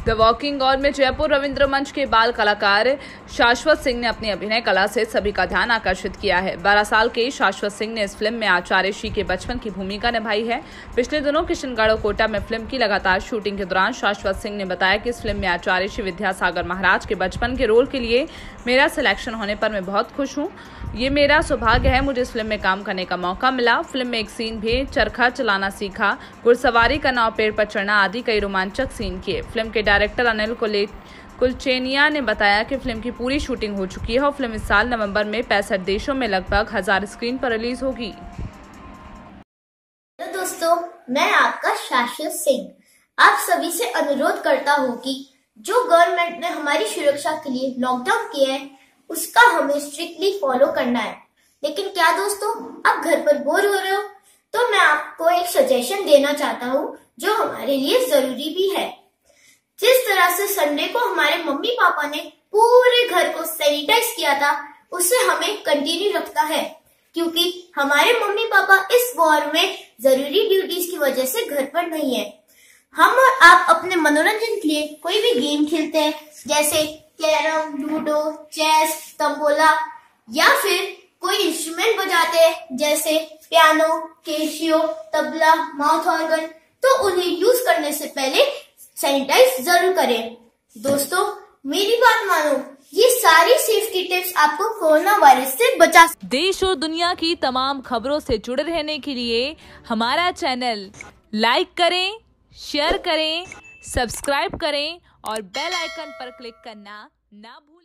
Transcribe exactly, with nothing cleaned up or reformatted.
The walking on में जयपुर रविंद्र मंच के बाल कलाकार शाश्वत सिंह ने अपनी अभिनय कला से सभी का ध्यान आकर्षित किया है। बारह साल के शाश्वत सिंह ने इस फिल्म में आचार्य श्री के बचपन की भूमिका निभाई है। पिछले दिनों किशनगढ़ कोटा में फिल्म की लगातार शूटिंग के दौरान शाश्वत सिंह ने बताया कि इस फिल्म में आचार्य श्री विद्यासागर महाराज के बचपन के रोल के लिए मेरा सिलेक्शन होने पर मैं बहुत खुश हूँ। ये मेरा सौभाग्य है, मुझे इस फिल्म में काम करने का मौका मिला। फिल्म में एक सीन भी चरखा चलाना सीखा, घुड़सवारी करना और पेड़ पर चढ़ना आदि कई रोमांचक सीन किए। फिल्म के डायरेक्टर अनिल कुलचेनिया ने बताया कि फिल्म की पूरी शूटिंग हो चुकी है और फिल्म इस साल नवंबर में पैंसठ देशों में लगभग हजार स्क्रीन पर रिलीज होगी। हेलो दोस्तों, मैं आपका शाश्वत सिंह आप सभी से अनुरोध करता हूँ कि जो गवर्नमेंट ने हमारी सुरक्षा के लिए लॉकडाउन किया है उसका हमें स्ट्रिक्टली फॉलो करना है। लेकिन क्या दोस्तों, आप घर पर बोर हो रहे हो तो मैं आपको एक सजेशन देना चाहता हूँ जो हमारे लिए जरूरी भी है। जिस तरह से संडे को हमारे मम्मी पापा ने पूरे घर को सैनिटाइज किया था, उसे हमें कंटिन्यू रखना है, क्योंकि हमारे मम्मी पापा इस वॉर में जरूरी ड्यूटीज की वजह से घर पर नहीं है। हम और आप अपने मनोरंजन के लिए कोई भी गेम खेलते हैं, जैसे कैरम, लूडो, चेस, तंबोला, या फिर कोई इंस्ट्रूमेंट बजाते हैं जैसे piano, Casio, tabla, mouth organ, तो उन्हें यूज करने से पहले सैनिटाइज जरूर करें। दोस्तों, मेरी बात मानो, ये सारी सेफ्टी टिप्स आपको कोरोना वायरस से बचा। देश और दुनिया की तमाम खबरों से जुड़े रहने के लिए हमारा चैनल लाइक करें, शेयर करें, सब्सक्राइब करें और बेल आइकन पर क्लिक करना ना भूलें।